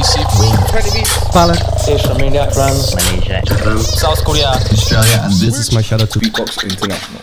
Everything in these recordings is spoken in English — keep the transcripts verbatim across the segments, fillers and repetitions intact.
Yusuf, Fallon, Malaysia, South Korea, Australia, and this is my shout out to Beatbox International.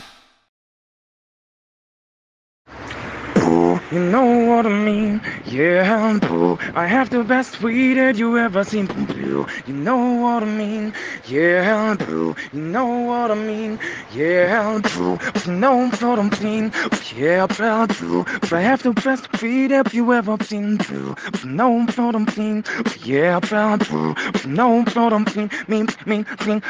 You know what I mean, yeah, boo. I have the best weed that you ever seen, boo. You know what I mean, yeah, boo. You know what I mean, yeah, boo. You know what I mean, yeah, boo. I have the best weed that you ever seen, boo. You know what I mean, yeah, boo. You know what I mean, mean, mean, mean.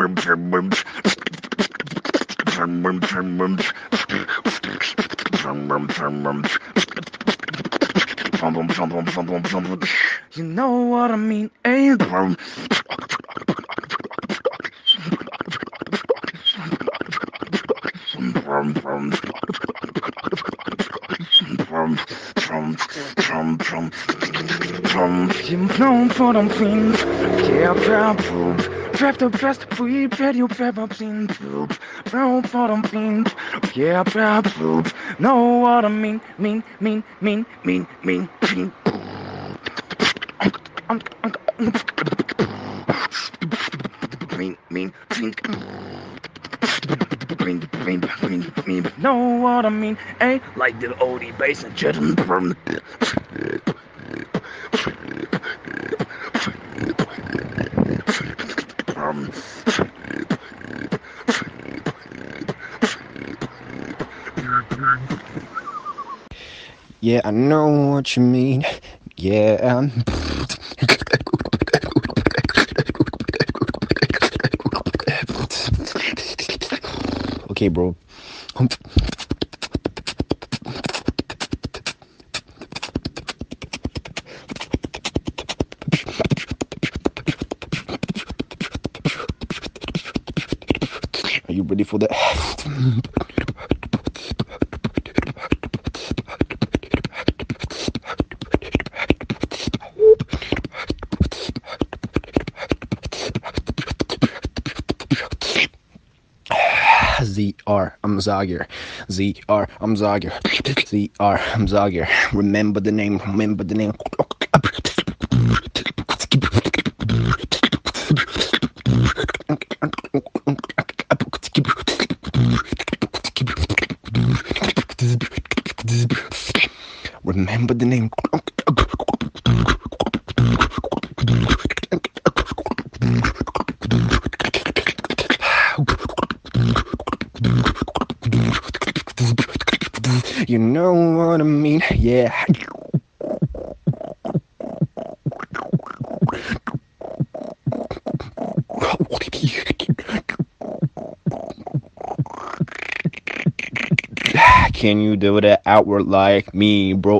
You know what I mean, eh? You know what I'm feeling, yeah, bro. Trap the best weed that you've ever seen, bro. Know what I'm feeling, yeah, bro. Know what I mean, mean, mean, mean, mean, mean, mean. Mean, mean, mean. Know what I mean, eh? Like the oldie bass and children. Yeah, I know what you mean. Yeah. Okay, bro. Are you ready for that? Z R, I'm Zagir. Z R, I'm Zagir. Z R, I'm Zagir. Remember the name, remember the name. Remember the name. You know what I mean, yeah. Can you do that outward like me, bro?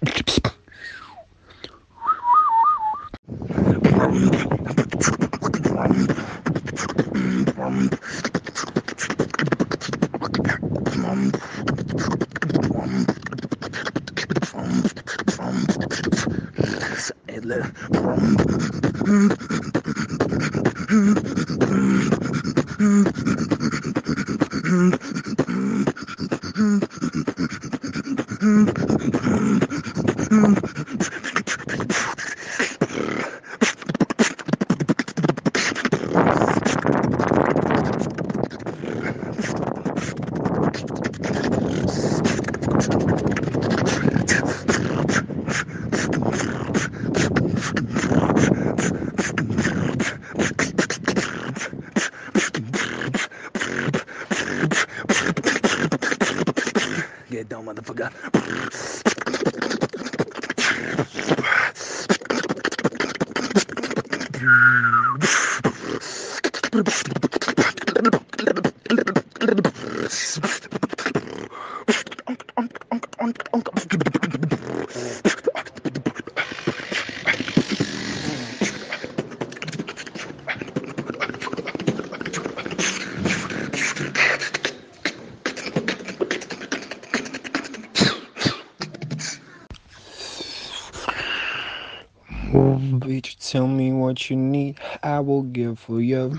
Get down, motherfucker. Oh, bitch, tell me what you need, I will give for you.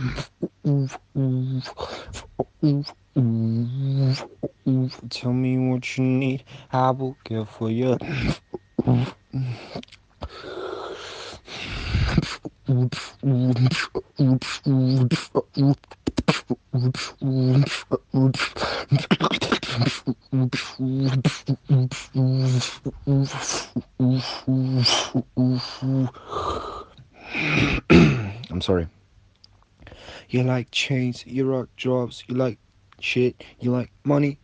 Tell me what you need, I will give for you. I'm sorry. You like chains, you rock jobs, you like shit, you like money.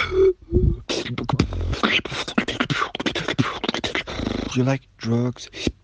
You like drugs,